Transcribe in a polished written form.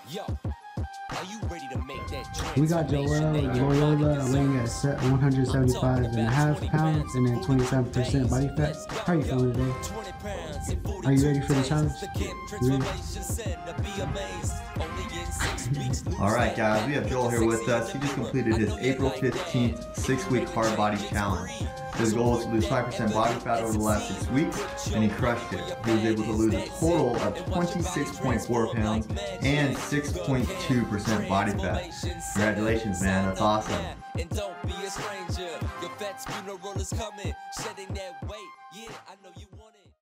We got Joel Loyola weighing at 175.5 pounds and then 27% body fat. How are you feeling today? Are you ready for the challenge? Alright guys, we have Joel here with us. He just completed his April 15th 6-week Hardbody challenge. His goal was to lose 5% body fat over the last 6 weeks, and he crushed it. He was able to lose a total of 26.4 pounds and 6.2% body fat. Congratulations, man, that's awesome. And don't be a stranger, your vet's funeral is coming, shedding that weight, yeah, I know you want it.